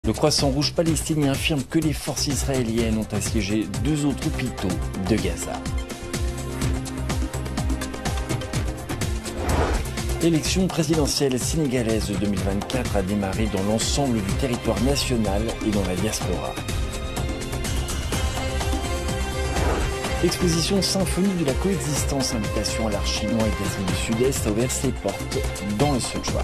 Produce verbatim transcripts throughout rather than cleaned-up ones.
Le Croissant Rouge palestinien affirme que les forces israéliennes ont assiégé deux autres hôpitaux de Gaza. L'élection présidentielle sénégalaise de deux mille vingt-quatre a démarré dans l'ensemble du territoire national et dans la diaspora. L'exposition Symphonie de la coexistence, invitation à l'art chinois et d'Asie du Sud-Est a ouvert ses portes dans le Sichuan.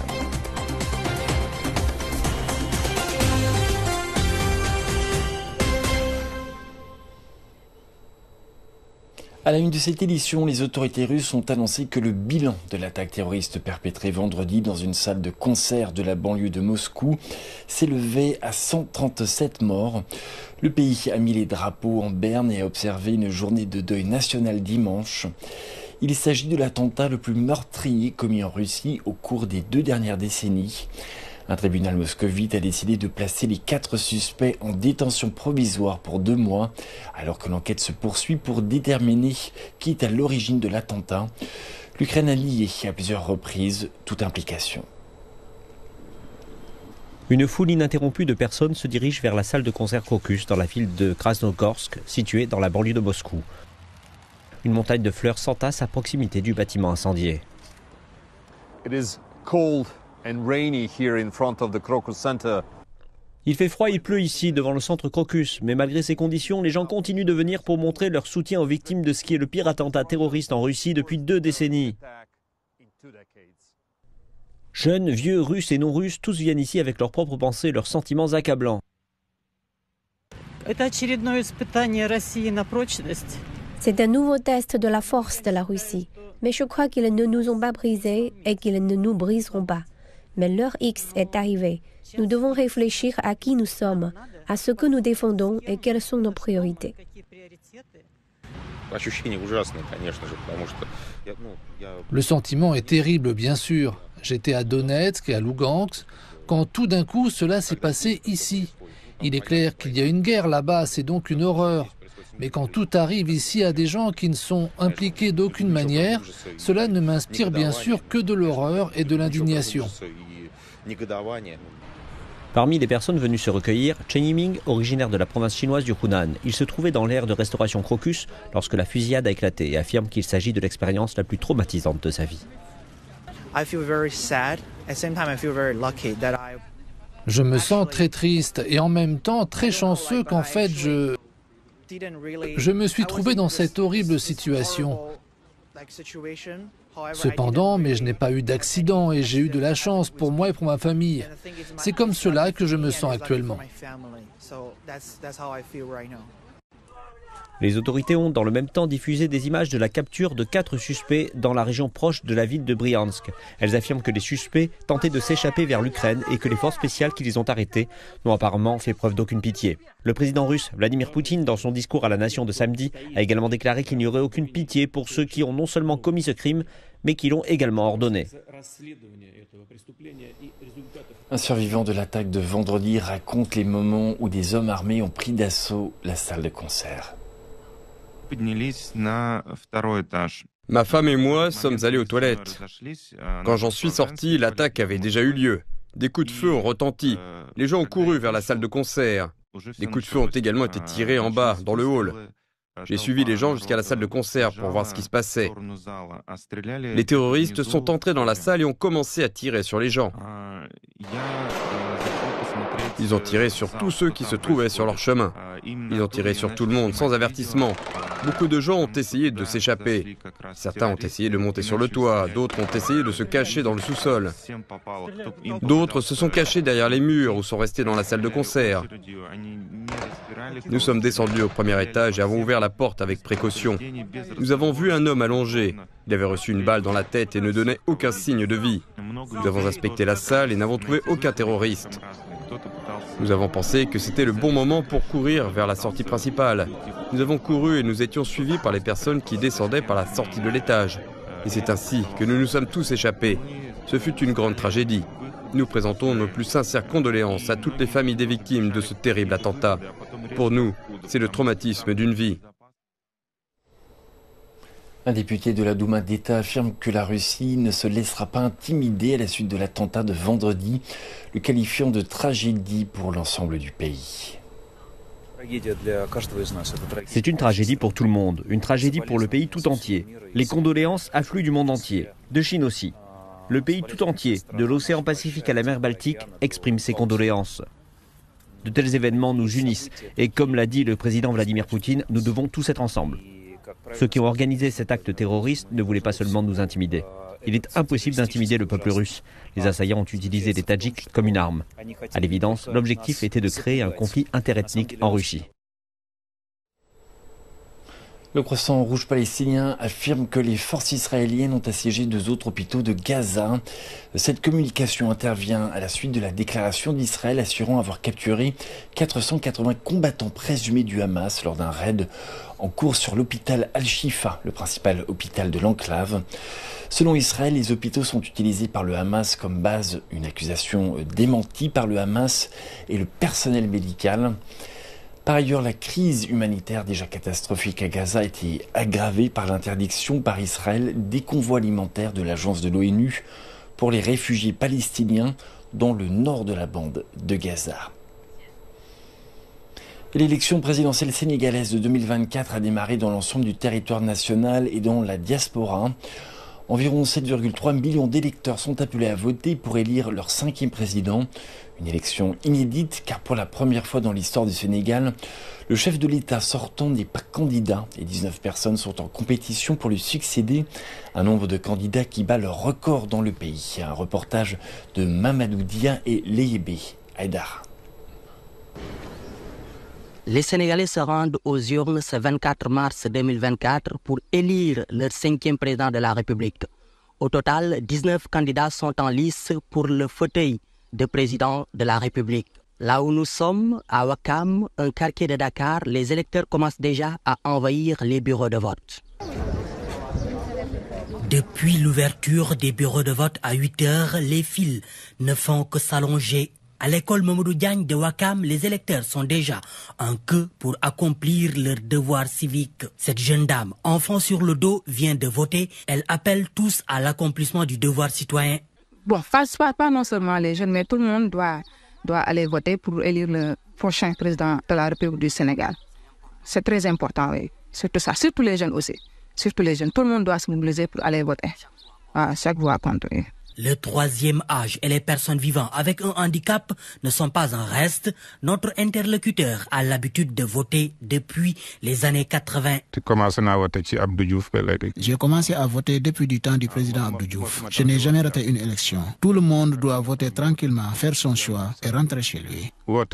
À la une de cette édition, les autorités russes ont annoncé que le bilan de l'attaque terroriste perpétrée vendredi dans une salle de concert de la banlieue de Moscou s'élevait à cent trente-sept morts. Le pays a mis les drapeaux en berne et a observé une journée de deuil national dimanche. Il s'agit de l'attentat le plus meurtrier commis en Russie au cours des deux dernières décennies. Un tribunal moscovite a décidé de placer les quatre suspects en détention provisoire pour deux mois, alors que l'enquête se poursuit pour déterminer qui est à l'origine de l'attentat. L'Ukraine a nié à plusieurs reprises toute implication. Une foule ininterrompue de personnes se dirige vers la salle de concert Crocus dans la ville de Krasnogorsk, située dans la banlieue de Moscou. Une montagne de fleurs s'entasse à proximité du bâtiment incendié. It is cold and rainy here in front of the Crocus Center. Il fait froid, il pleut ici devant le centre Crocus, mais malgré ces conditions, les gens continuent de venir pour montrer leur soutien aux victimes de ce qui est le pire attentat terroriste en Russie depuis deux décennies. Jeunes, vieux, russes et non-russes, tous viennent ici avec leurs propres pensées, leurs sentiments accablants. C'est un nouveau test de la force de la Russie, mais je crois qu'ils ne nous ont pas brisés et qu'ils ne nous briseront pas. Mais l'heure X est arrivée. Nous devons réfléchir à qui nous sommes, à ce que nous défendons et quelles sont nos priorités. Le sentiment est terrible, bien sûr. J'étais à Donetsk et à Lugansk quand tout d'un coup cela s'est passé ici. Il est clair qu'il y a une guerre là-bas, c'est donc une horreur. Mais quand tout arrive ici à des gens qui ne sont impliqués d'aucune manière, cela ne m'inspire bien sûr que de l'horreur et de l'indignation. Parmi les personnes venues se recueillir, Chen Yiming, originaire de la province chinoise du Hunan. Il se trouvait dans l'aire de restauration Crocus lorsque la fusillade a éclaté et affirme qu'il s'agit de l'expérience la plus traumatisante de sa vie. Je me sens très triste et en même temps très chanceux qu'en fait je... Je me suis trouvé dans cette horrible situation. Cependant, mais je n'ai pas eu d'accident et j'ai eu de la chance pour moi et pour ma famille. C'est comme cela que je me sens actuellement. Les autorités ont dans le même temps diffusé des images de la capture de quatre suspects dans la région proche de la ville de Bryansk. Elles affirment que les suspects tentaient de s'échapper vers l'Ukraine et que les forces spéciales qui les ont arrêtés n'ont apparemment fait preuve d'aucune pitié. Le président russe Vladimir Poutine, dans son discours à la nation de samedi, a également déclaré qu'il n'y aurait aucune pitié pour ceux qui ont non seulement commis ce crime, mais qui l'ont également ordonné. Un survivant de l'attaque de vendredi raconte les moments où des hommes armés ont pris d'assaut la salle de concert. Ma femme et moi sommes allés aux toilettes. Quand j'en suis sorti, l'attaque avait déjà eu lieu. Des coups de feu ont retenti. Les gens ont couru vers la salle de concert. Des coups de feu ont également été tirés en bas, dans le hall. J'ai suivi les gens jusqu'à la salle de concert pour voir ce qui se passait. Les terroristes sont entrés dans la salle et ont commencé à tirer sur les gens. Ils ont tiré sur tous ceux qui se trouvaient sur leur chemin. Ils ont tiré sur tout le monde sans avertissement. Beaucoup de gens ont essayé de s'échapper. Certains ont essayé de monter sur le toit, d'autres ont essayé de se cacher dans le sous-sol. D'autres se sont cachés derrière les murs ou sont restés dans la salle de concert. Nous sommes descendus au premier étage et avons ouvert la porte avec précaution. Nous avons vu un homme allongé. Il avait reçu une balle dans la tête et ne donnait aucun signe de vie. Nous avons inspecté la salle et n'avons trouvé aucun terroriste. Nous avons pensé que c'était le bon moment pour courir vers la sortie principale. Nous avons couru et nous étions suivis par les personnes qui descendaient par la sortie de l'étage. Et c'est ainsi que nous nous sommes tous échappés. Ce fut une grande tragédie. Nous présentons nos plus sincères condoléances à toutes les familles des victimes de ce terrible attentat. Pour nous, c'est le traumatisme d'une vie. Un député de la Douma d'État affirme que la Russie ne se laissera pas intimider à la suite de l'attentat de vendredi, le qualifiant de tragédie pour l'ensemble du pays. C'est une tragédie pour tout le monde, une tragédie pour le pays tout entier. Les condoléances affluent du monde entier, de Chine aussi. Le pays tout entier, de l'océan Pacifique à la mer Baltique, exprime ses condoléances. De tels événements nous unissent et comme l'a dit le président Vladimir Poutine, nous devons tous être ensemble. Ceux qui ont organisé cet acte terroriste ne voulaient pas seulement nous intimider. Il est impossible d'intimider le peuple russe. Les assaillants ont utilisé les Tadjiks comme une arme. À l'évidence, l'objectif était de créer un conflit interethnique en Russie. Le Croissant Rouge palestinien affirme que les forces israéliennes ont assiégé deux autres hôpitaux de Gaza. Cette communication intervient à la suite de la déclaration d'Israël assurant avoir capturé quatre cent quatre-vingts combattants présumés du Hamas lors d'un raid en cours sur l'hôpital Al-Shifa, le principal hôpital de l'enclave. Selon Israël, les hôpitaux sont utilisés par le Hamas comme base, une accusation démentie par le Hamas et le personnel médical. Par ailleurs, la crise humanitaire déjà catastrophique à Gaza a été aggravée par l'interdiction par Israël des convois alimentaires de l'agence de l'ONU pour les réfugiés palestiniens dans le nord de la bande de Gaza. L'élection présidentielle sénégalaise de deux mille vingt-quatre a démarré dans l'ensemble du territoire national et dans la diaspora. Environ sept virgule trois millions d'électeurs sont appelés à voter pour élire leur cinquième président. Une élection inédite car pour la première fois dans l'histoire du Sénégal, le chef de l'État sortant n'est pas candidat et dix-neuf personnes sont en compétition pour lui succéder. Un nombre de candidats qui bat leur record dans le pays. Un reportage de Mamadou Dia et Léébé Haïdar. Les Sénégalais se rendent aux urnes ce vingt-quatre mars deux mille vingt-quatre pour élire leur cinquième président de la République. Au total, dix-neuf candidats sont en lice pour le fauteuil de président de la République. Là où nous sommes, à Ouakam, un quartier de Dakar, les électeurs commencent déjà à envahir les bureaux de vote. Depuis l'ouverture des bureaux de vote à huit heures, les files ne font que s'allonger. À l'école Mamadou Diagne de Ouakam, les électeurs sont déjà en queue pour accomplir leur devoir civique. Cette jeune dame, enfant sur le dos, vient de voter. Elle appelle tous à l'accomplissement du devoir citoyen. Bon, pas, pas non seulement les jeunes, mais tout le monde doit, doit aller voter pour élire le prochain président de la République du Sénégal. C'est très important, oui. Surtout ça, surtout les jeunes aussi. Surtout les jeunes. Tout le monde doit se mobiliser pour aller voter. Ah, chaque voix compte, oui. Le troisième âge et les personnes vivant avec un handicap ne sont pas en reste. Notre interlocuteur a l'habitude de voter depuis les années quatre-vingt. J'ai commencé à voter depuis du temps du président Abdou Diouf. Je n'ai jamais raté une élection. Tout le monde doit voter tranquillement, faire son choix et rentrer chez lui.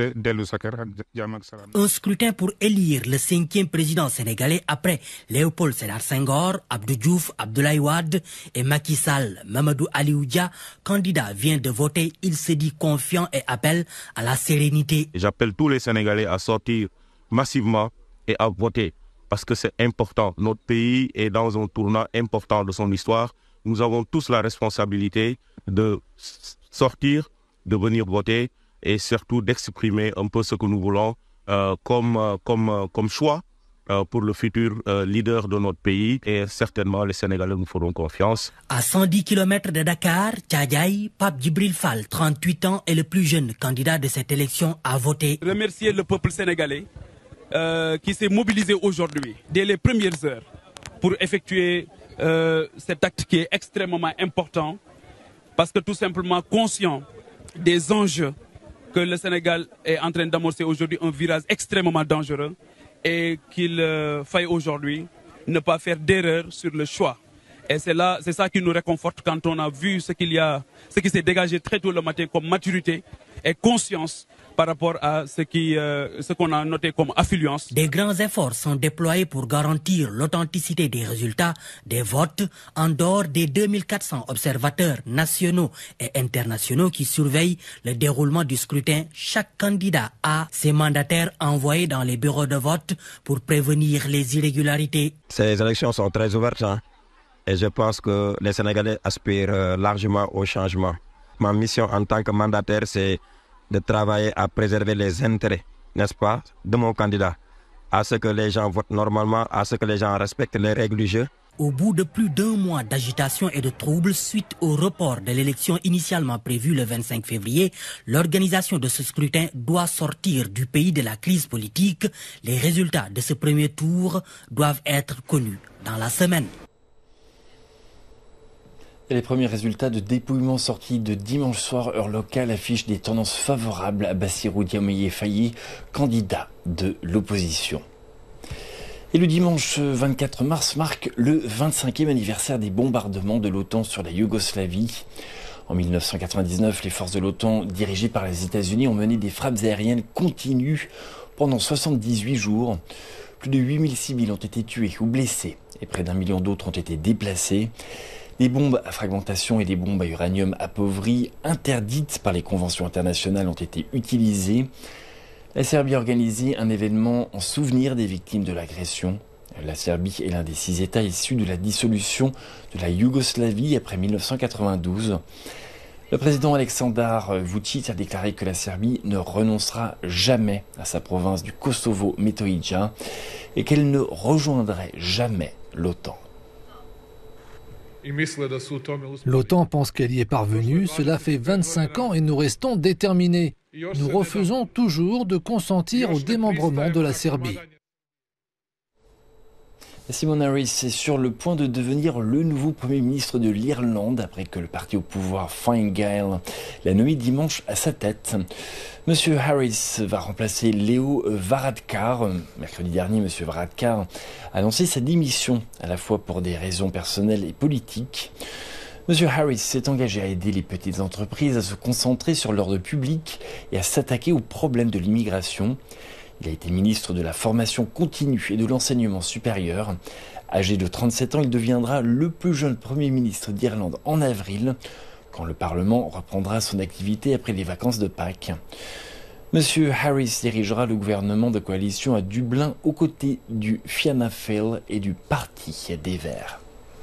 Un scrutin pour élire le cinquième président sénégalais après Léopold Sédar Senghor, Abdou Diouf, Abdoulaye Wade et Macky Sall. Mamadou Aliou Dia, candidat, vient de voter. Il se dit confiant et appelle à la sérénité. J'appelle tous les Sénégalais à sortir massivement et à voter parce que c'est important. Notre pays est dans un tournant important de son histoire. Nous avons tous la responsabilité de sortir, de venir voter et surtout d'exprimer un peu ce que nous voulons euh, comme, euh, comme, euh, comme choix Euh, pour le futur euh, leader de notre pays et certainement les Sénégalais nous feront confiance. À cent dix kilomètres de Dakar, Tchadjaï, Pape Djibril Fall, trente-huit ans, est le plus jeune candidat de cette élection à voter. Remercier le peuple sénégalais euh, qui s'est mobilisé aujourd'hui, dès les premières heures, pour effectuer euh, cet acte qui est extrêmement important, parce que tout simplement conscient des enjeux que le Sénégal est en train d'amorcer aujourd'hui, un virage extrêmement dangereux, et qu'il euh, faille aujourd'hui ne pas faire d'erreur sur le choix. Et c'est là, c'est ça qui nous réconforte quand on a vu ce qu'il y a, ce qui s'est dégagé très tôt le matin comme maturité et conscience par rapport à ce qui, euh, ce qu'on a noté comme affluence. Des grands efforts sont déployés pour garantir l'authenticité des résultats des votes en dehors des deux mille quatre cents observateurs nationaux et internationaux qui surveillent le déroulement du scrutin. Chaque candidat a ses mandataires envoyés dans les bureaux de vote pour prévenir les irrégularités. Ces élections sont très ouvertes, hein, et je pense que les Sénégalais aspirent largement au changement. Ma mission en tant que mandataire, c'est de travailler à préserver les intérêts, n'est-ce pas, de mon candidat, à ce que les gens votent normalement, à ce que les gens respectent les règles du jeu. Au bout de plus d'un mois d'agitation et de troubles suite au report de l'élection initialement prévue le vingt-cinq février, l'organisation de ce scrutin doit sortir du pays de la crise politique. Les résultats de ce premier tour doivent être connus dans la semaine. Et les premiers résultats de dépouillement sortis de dimanche soir, heure locale, affichent des tendances favorables à Bassirou Diomaye Faye, candidat de l'opposition. Et le dimanche vingt-quatre mars marque le vingt-cinquième anniversaire des bombardements de l'OTAN sur la Yougoslavie. En mille neuf cent quatre-vingt-dix-neuf, les forces de l'OTAN, dirigées par les États-Unis, ont mené des frappes aériennes continues pendant soixante-dix-huit jours. Plus de huit mille civils ont été tués ou blessés et près d'un million d'autres ont été déplacés. Des bombes à fragmentation et des bombes à uranium appauvri, interdites par les conventions internationales, ont été utilisées. La Serbie a organisé un événement en souvenir des victimes de l'agression. La Serbie est l'un des six États issus de la dissolution de la Yougoslavie après mille neuf cent quatre-vingt-douze. Le président Aleksandar Vučić a déclaré que la Serbie ne renoncera jamais à sa province du Kosovo Metohija et qu'elle ne rejoindrait jamais l'OTAN. L'OTAN pense qu'elle y est parvenue, cela fait vingt-cinq ans et nous restons déterminés. Nous refusons toujours de consentir au démembrement de la Serbie. Simon Harris est sur le point de devenir le nouveau Premier ministre de l'Irlande après que le parti au pouvoir Fine Gael l'a nommé dimanche à sa tête. Monsieur Harris va remplacer Leo Varadkar. Mercredi dernier, Monsieur Varadkar a annoncé sa démission, à la fois pour des raisons personnelles et politiques. Monsieur Harris s'est engagé à aider les petites entreprises à se concentrer sur l'ordre public et à s'attaquer aux problèmes de l'immigration. Il a été ministre de la formation continue et de l'enseignement supérieur. Âgé de trente-sept ans, il deviendra le plus jeune Premier ministre d'Irlande en avril, quand le Parlement reprendra son activité après les vacances de Pâques. Monsieur Harris dirigera le gouvernement de coalition à Dublin aux côtés du Fianna Fáil et du Parti des Verts.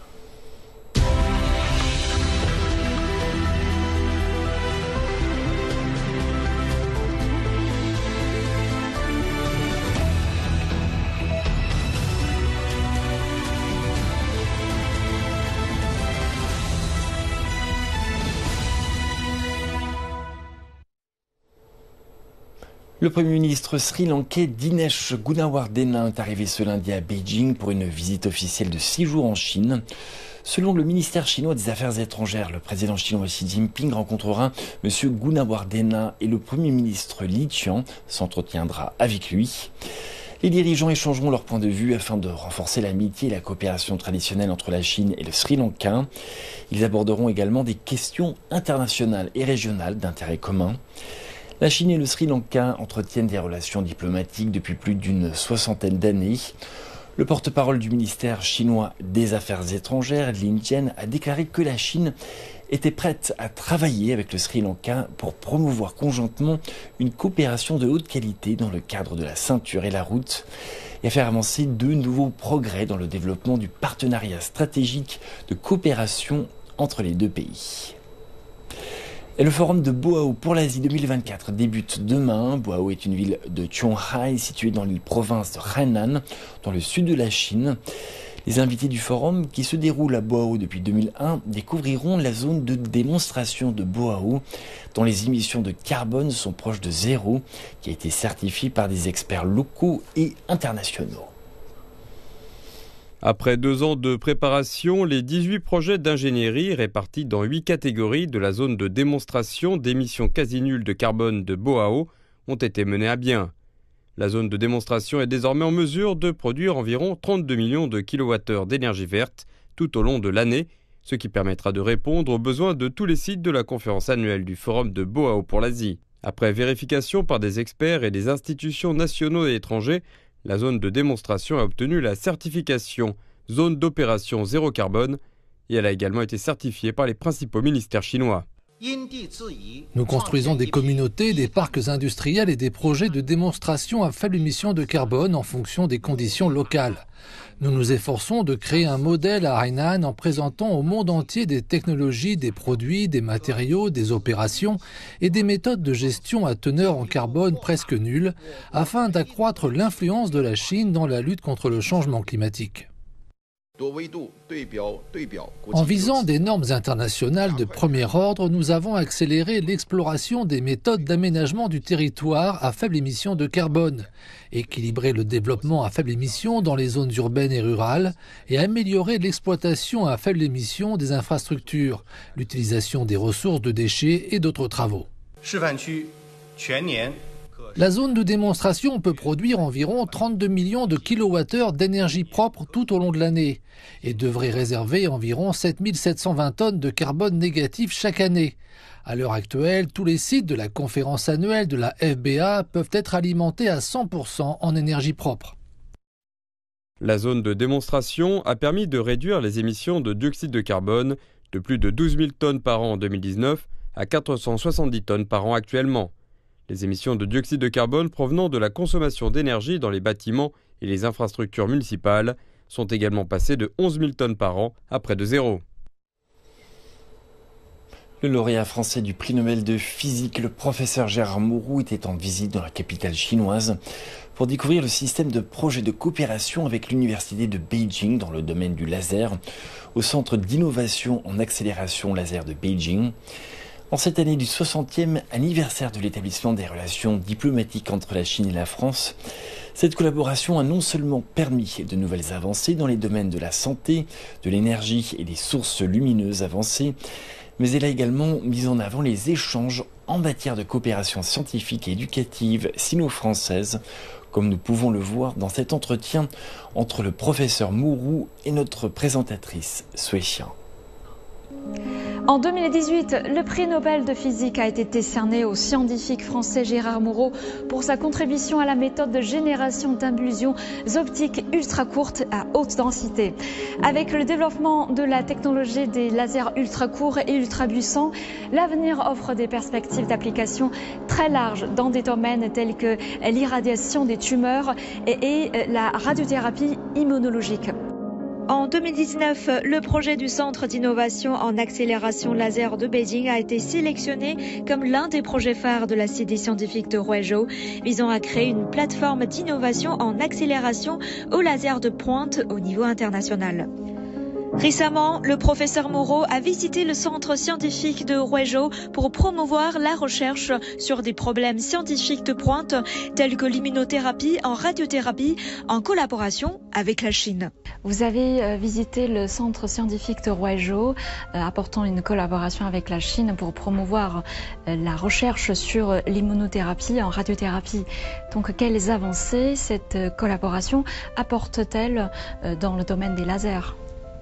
Le Premier ministre sri-lankais Dinesh Gunawardena est arrivé ce lundi à Beijing pour une visite officielle de six jours en Chine. Selon le ministère chinois des Affaires étrangères, le président chinois Xi Jinping rencontrera M. Gunawardena et le Premier ministre Li Qiang s'entretiendra avec lui. Les dirigeants échangeront leurs points de vue afin de renforcer l'amitié et la coopération traditionnelle entre la Chine et le Sri Lanka. Ils aborderont également des questions internationales et régionales d'intérêt commun. La Chine et le Sri Lanka entretiennent des relations diplomatiques depuis plus d'une soixantaine d'années. Le porte-parole du ministère chinois des Affaires étrangères, Lin Jian, a déclaré que la Chine était prête à travailler avec le Sri Lanka pour promouvoir conjointement une coopération de haute qualité dans le cadre de la ceinture et la route et à faire avancer de nouveaux progrès dans le développement du partenariat stratégique de coopération entre les deux pays. Et le forum de Boao pour l'Asie deux mille vingt-quatre débute demain. Boao est une ville de Qionghai située dans l'île province de Hainan, dans le sud de la Chine. Les invités du forum, qui se déroule à Boao depuis deux mille un, découvriront la zone de démonstration de Boao, dont les émissions de carbone sont proches de zéro, qui a été certifiée par des experts locaux et internationaux. Après deux ans de préparation, les dix-huit projets d'ingénierie répartis dans huit catégories de la zone de démonstration d'émissions quasi nulles de carbone de Boao ont été menés à bien. La zone de démonstration est désormais en mesure de produire environ trente-deux millions de kilowattheures d'énergie verte tout au long de l'année, ce qui permettra de répondre aux besoins de tous les sites de la conférence annuelle du Forum de Boao pour l'Asie. Après vérification par des experts et des institutions nationaux et étrangers, la zone de démonstration a obtenu la certification zone d'opération zéro carbone et elle a également été certifiée par les principaux ministères chinois. Nous construisons des communautés, des parcs industriels et des projets de démonstration à faible émission de carbone en fonction des conditions locales. Nous nous efforçons de créer un modèle à Hainan en présentant au monde entier des technologies, des produits, des matériaux, des opérations et des méthodes de gestion à teneur en carbone presque nulle afin d'accroître l'influence de la Chine dans la lutte contre le changement climatique. En visant des normes internationales de premier ordre, nous avons accéléré l'exploration des méthodes d'aménagement du territoire à faible émission de carbone, équilibré le développement à faible émission dans les zones urbaines et rurales et amélioré l'exploitation à faible émission des infrastructures, l'utilisation des ressources de déchets et d'autres travaux. La zone de démonstration peut produire environ trente-deux millions de kilowattheures d'énergie propre tout au long de l'année et devrait réserver environ sept mille sept cent vingt tonnes de carbone négatif chaque année. À l'heure actuelle, tous les sites de la conférence annuelle de la F B A peuvent être alimentés à cent pour cent en énergie propre. La zone de démonstration a permis de réduire les émissions de dioxyde de carbone de plus de douze mille tonnes par an en deux mille dix-neuf à quatre cent soixante-dix tonnes par an actuellement. Les émissions de dioxyde de carbone provenant de la consommation d'énergie dans les bâtiments et les infrastructures municipales sont également passées de onze mille tonnes par an à près de zéro. Le lauréat français du prix Nobel de physique, le professeur Gérard Mourou, était en visite dans la capitale chinoise pour découvrir le système de projet de coopération avec l'université de Beijing dans le domaine du laser, au centre d'innovation en accélération laser de Beijing. En cette année du soixantième anniversaire de l'établissement des relations diplomatiques entre la Chine et la France, cette collaboration a non seulement permis de nouvelles avancées dans les domaines de la santé, de l'énergie et des sources lumineuses avancées, mais elle a également mis en avant les échanges en matière de coopération scientifique et éducative sino-française, comme nous pouvons le voir dans cet entretien entre le professeur Mourou et notre présentatrice Sui Xian. En deux mille dix-huit, le prix Nobel de physique a été décerné au scientifique français Gérard Mourou pour sa contribution à la méthode de génération d'impulsions optiques ultra courtes à haute densité. Avec le développement de la technologie des lasers ultra courts et ultra puissants, l'avenir offre des perspectives d'application très larges dans des domaines tels que l'irradiation des tumeurs et, et la radiothérapie immunologique. En deux mille dix-neuf, le projet du Centre d'innovation en accélération laser de Beijing a été sélectionné comme l'un des projets phares de la Cité scientifique de Huizhou, visant à créer une plateforme d'innovation en accélération au laser de pointe au niveau international. Récemment, le professeur Moreau a visité le centre scientifique de Huizhou pour promouvoir la recherche sur des problèmes scientifiques de pointe tels que l'immunothérapie en radiothérapie en collaboration avec la Chine. Vous avez visité le centre scientifique de Huizhou, apportant une collaboration avec la Chine pour promouvoir la recherche sur l'immunothérapie en radiothérapie. Donc, quelles avancées cette collaboration apporte-t-elle dans le domaine des lasers ?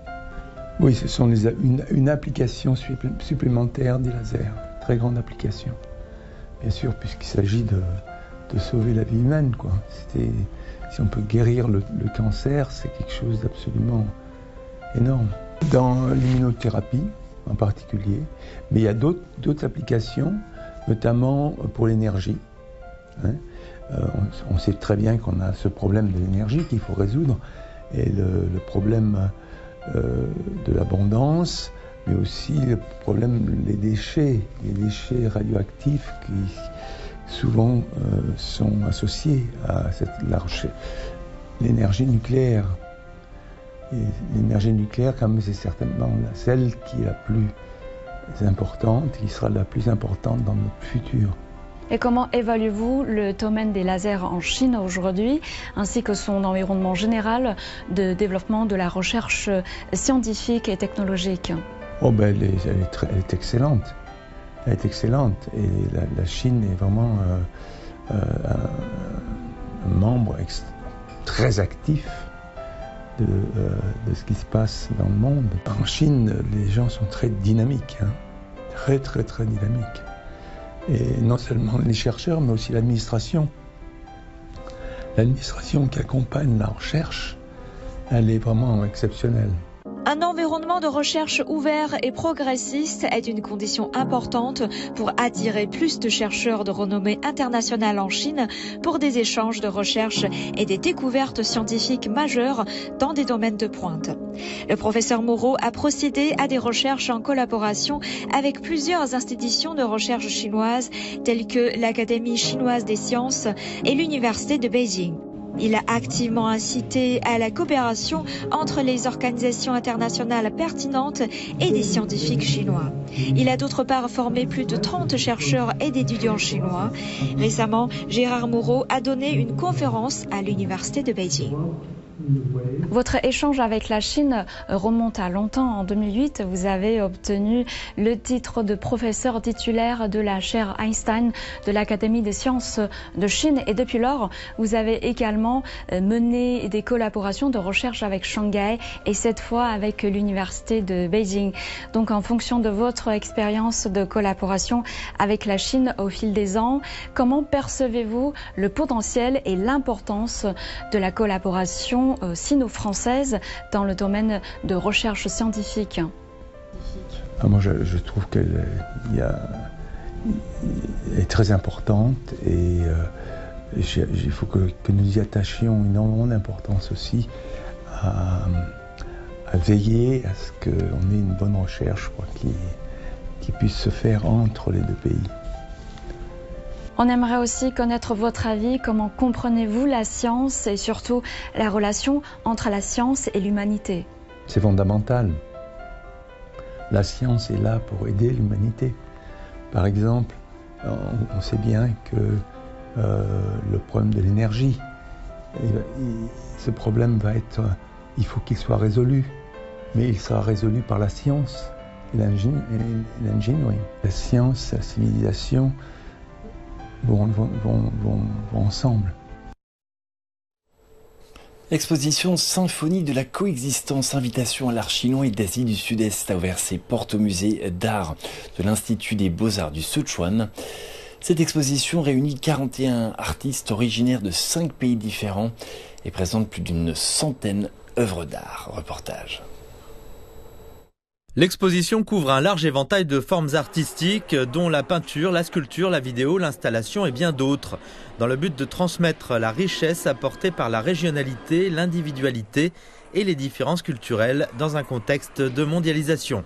Oui, ce sont les, une, une application supplémentaire des lasers, très grande application. Bien sûr, puisqu'il s'agit de, de sauver la vie humaine, quoi. C'était, si on peut guérir le, le cancer, c'est quelque chose d'absolument énorme. Dans l'immunothérapie en particulier, mais il y a d'autres, d'autres applications, notamment pour l'énergie. Hein. Euh, on, on sait très bien qu'on a ce problème de l'énergie qu'il faut résoudre, et le, le problème Euh, de l'abondance, mais aussi le problème, les déchets, les déchets radioactifs qui souvent euh, sont associés à cette, la, l'énergie nucléaire. Et l'énergie nucléaire, comme c'est certainement celle qui est la plus importante, qui sera la plus importante dans notre futur. Et comment évaluez-vous le domaine des lasers en Chine aujourd'hui, ainsi que son environnement général de développement de la recherche scientifique et technologique? Oh ben elle est, elle est, très, elle est excellente. Elle est excellente. Et la, la Chine est vraiment euh, euh, un, un membre ex, très actif de, euh, de ce qui se passe dans le monde. En Chine, les gens sont très dynamiques, hein, très très très dynamiques. Et non seulement les chercheurs, mais aussi l'administration. L'administration qui accompagne la recherche, elle est vraiment exceptionnelle. Un environnement de recherche ouvert et progressiste est une condition importante pour attirer plus de chercheurs de renommée internationale en Chine pour des échanges de recherche et des découvertes scientifiques majeures dans des domaines de pointe. Le professeur Moreau a procédé à des recherches en collaboration avec plusieurs institutions de recherche chinoises telles que l'Académie chinoise des sciences et l'Université de Beijing. Il a activement incité à la coopération entre les organisations internationales pertinentes et des scientifiques chinois. Il a d'autre part formé plus de trente chercheurs et d'étudiants chinois. Récemment, Gérard Mourou a donné une conférence à l'université de Beijing. Votre échange avec la Chine remonte à longtemps. En deux mille huit, vous avez obtenu le titre de professeur titulaire de la chaire Einstein de l'Académie des sciences de Chine. Et depuis lors, vous avez également mené des collaborations de recherche avec Shanghai et cette fois avec l'université de Beijing. Donc en fonction de votre expérience de collaboration avec la Chine au fil des ans, comment percevez-vous le potentiel et l'importance de la collaboration sino-française dans le domaine de recherche scientifique? Ah, moi, je, je trouve qu'elle y a, est très importante et euh, il faut que, que nous y attachions énormément d'importance aussi à, à veiller à ce qu'on ait une bonne recherche quoi, qui, qui puisse se faire entre les deux pays. On aimerait aussi connaître votre avis. Comment comprenez-vous la science et surtout la relation entre la science et l'humanité? C'est fondamental. La science est là pour aider l'humanité. Par exemple, on, on sait bien que euh, le problème de l'énergie, ce problème va être, il faut qu'il soit résolu, mais il sera résolu par la science et l'ingénierie. La science, la civilisation, Vont, vont, vont, vont, vont ensemble. L'exposition Symphonie de la coexistence, invitation à l'art chinois et d'Asie du Sud-Est a ouvert ses portes au musée d'art de l'Institut des Beaux-Arts du Sichuan. Cette exposition réunit quarante et un artistes originaires de cinq pays différents et présente plus d'une centaine d'œuvres d'art. Reportage. L'exposition couvre un large éventail de formes artistiques, dont la peinture, la sculpture, la vidéo, l'installation et bien d'autres, dans le but de transmettre la richesse apportée par la régionalité, l'individualité et les différences culturelles dans un contexte de mondialisation.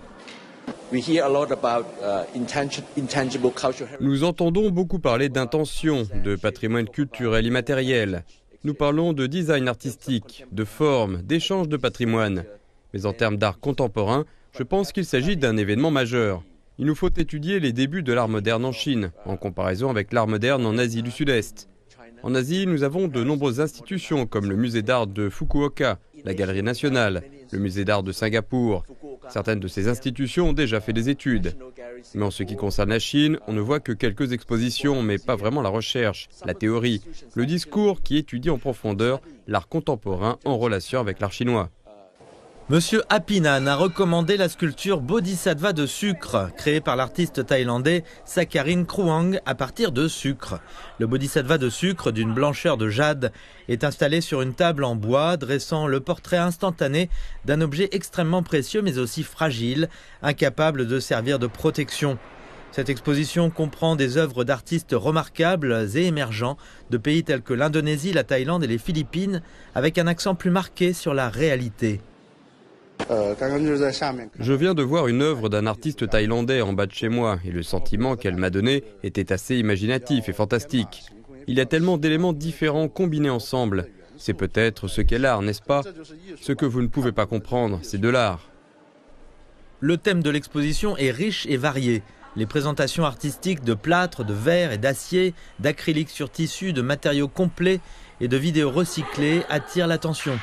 Nous entendons beaucoup parler d'intention, de patrimoine culturel immatériel. Nous parlons de design artistique, de forme, d'échange de patrimoine. Mais en termes d'art contemporain, je pense qu'il s'agit d'un événement majeur. Il nous faut étudier les débuts de l'art moderne en Chine, en comparaison avec l'art moderne en Asie du Sud-Est. En Asie, nous avons de nombreuses institutions comme le musée d'art de Fukuoka, la Galerie nationale, le musée d'art de Singapour. Certaines de ces institutions ont déjà fait des études. Mais en ce qui concerne la Chine, on ne voit que quelques expositions, mais pas vraiment la recherche, la théorie, le discours qui étudie en profondeur l'art contemporain en relation avec l'art chinois. Monsieur Apinan a recommandé la sculpture Bodhisattva de sucre, créée par l'artiste thaïlandais Sakharin Kruang à partir de sucre. Le Bodhisattva de sucre, d'une blancheur de jade, est installé sur une table en bois, dressant le portrait instantané d'un objet extrêmement précieux mais aussi fragile, incapable de servir de protection. Cette exposition comprend des œuvres d'artistes remarquables et émergents de pays tels que l'Indonésie, la Thaïlande et les Philippines, avec un accent plus marqué sur la réalité. Je viens de voir une œuvre d'un artiste thaïlandais en bas de chez moi et le sentiment qu'elle m'a donné était assez imaginatif et fantastique. Il y a tellement d'éléments différents combinés ensemble. C'est peut-être ce qu'est l'art, n'est-ce pas? Ce que vous ne pouvez pas comprendre, c'est de l'art. Le thème de l'exposition est riche et varié. Les présentations artistiques de plâtre, de verre et d'acier, d'acrylique sur tissu, de matériaux complets et de vidéos recyclées attirent l'attention.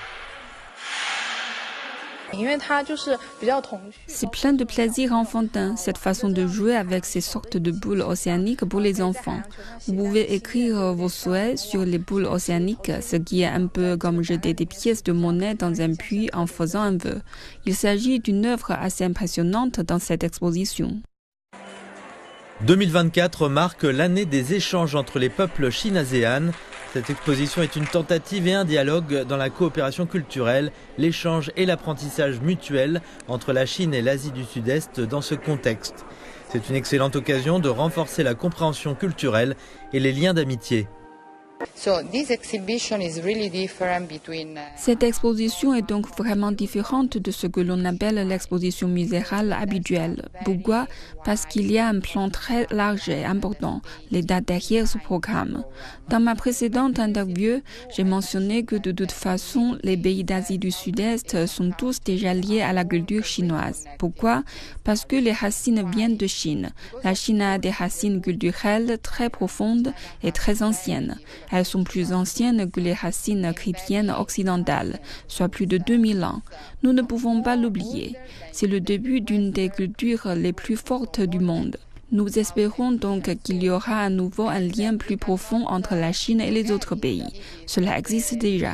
C'est plein de plaisir enfantin, cette façon de jouer avec ces sortes de boules océaniques pour les enfants. Vous pouvez écrire vos souhaits sur les boules océaniques, ce qui est un peu comme jeter des pièces de monnaie dans un puits en faisant un vœu. Il s'agit d'une œuvre assez impressionnante dans cette exposition. deux mille vingt-quatre marque l'année des échanges entre les peuples Chine-ASEAN. Cette exposition est une tentative et un dialogue dans la coopération culturelle, l'échange et l'apprentissage mutuel entre la Chine et l'Asie du Sud-Est dans ce contexte. C'est une excellente occasion de renforcer la compréhension culturelle et les liens d'amitié. Cette exposition est donc vraiment différente de ce que l'on appelle l'exposition musérale habituelle. Pourquoi? Parce qu'il y a un plan très large et important, les dates derrière ce programme. Dans ma précédente interview, j'ai mentionné que de toute façon, les pays d'Asie du Sud-Est sont tous déjà liés à la culture chinoise. Pourquoi? Parce que les racines viennent de Chine. La Chine a des racines culturelles très profondes et très anciennes. Elles sont plus anciennes que les racines chrétiennes occidentales, soit plus de deux mille ans. Nous ne pouvons pas l'oublier. C'est le début d'une des cultures les plus fortes du monde. Nous espérons donc qu'il y aura à nouveau un lien plus profond entre la Chine et les autres pays. Cela existe déjà.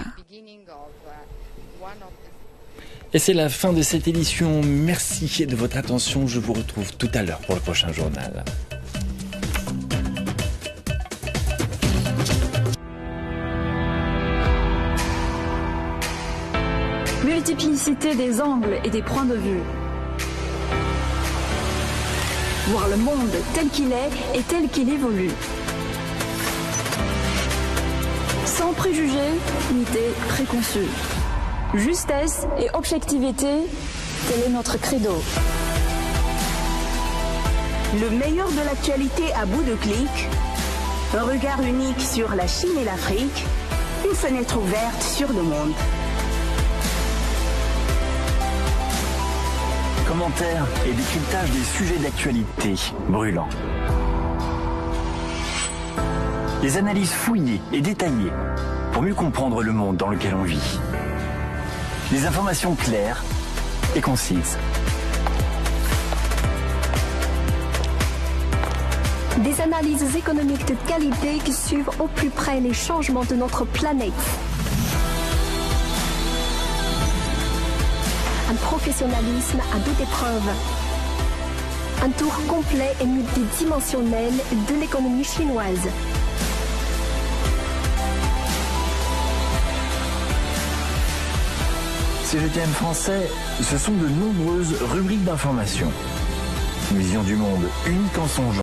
Et c'est la fin de cette édition. Merci de votre attention. Je vous retrouve tout à l'heure pour le prochain journal. Multiplicité des angles et des points de vue. Voir le monde tel qu'il est et tel qu'il évolue. Sans préjugés ni idées préconçues. Justesse et objectivité, tel est notre credo. Le meilleur de l'actualité à bout de clic. Un regard unique sur la Chine et l'Afrique. Une fenêtre ouverte sur le monde. Commentaires et décryptage des sujets d'actualité brûlants. Des analyses fouillées et détaillées pour mieux comprendre le monde dans lequel on vit. Des informations claires et concises. Des analyses économiques de qualité qui suivent au plus près les changements de notre planète. Un professionnalisme à toute épreuve. Un tour complet et multidimensionnel de l'économie chinoise. C G T M français, ce sont de nombreuses rubriques d'informations. Une vision du monde unique en son genre.